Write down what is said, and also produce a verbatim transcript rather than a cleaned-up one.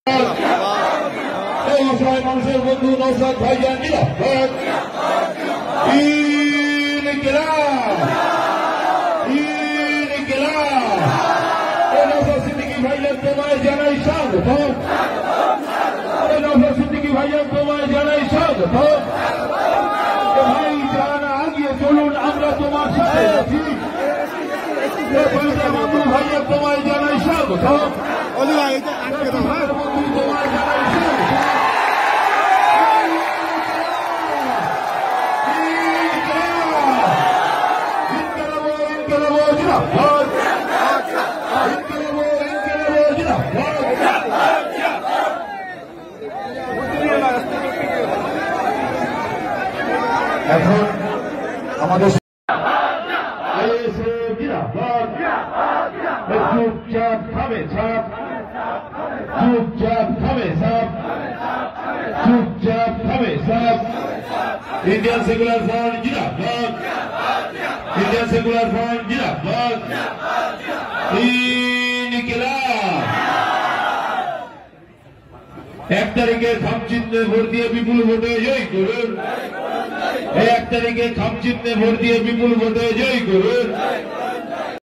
অসহায় মানুষের বন্ধু নওশাদ ভাইজান জিন্দাবাদ। ঈদ ইনকিলাব, ঈদ ইনকিলাব। নওশাদ সিদ্দিকী ভাইজান তোমায় জানাই স্বাগত, নওশাদ সিদ্দিকী ভাইজান তোমায় জানাই স্বাগত। ভাই যান আগিয়ে চলুন, আমরা তোমার সাথে আছি। বন্ধু ভাইজান তোমায় জানাই স্বাগত, বন্ধু তোমায় জানাই স্বাগত। এখন আমাদের চুপচাপ খাবে ছাপ, চুপচাপ খাবে সাপ, চুপচাপ খাবে সাপ। ইন্ডিয়ান সেকুলার ফ্রন্ট জিন্দাবাদ, ইন্ডিয়ান সেকুলার ফ্রন্ট জিন্দাবাদ। ইনকিলাব। এক তারিখে খামচিহ্নে ভোট দিয়ে বিপুল ভোটে জয় করুন, এক তারিখে খামচিহ্নে ভোট দিয়ে বিপুল ভোটে জয় করুন।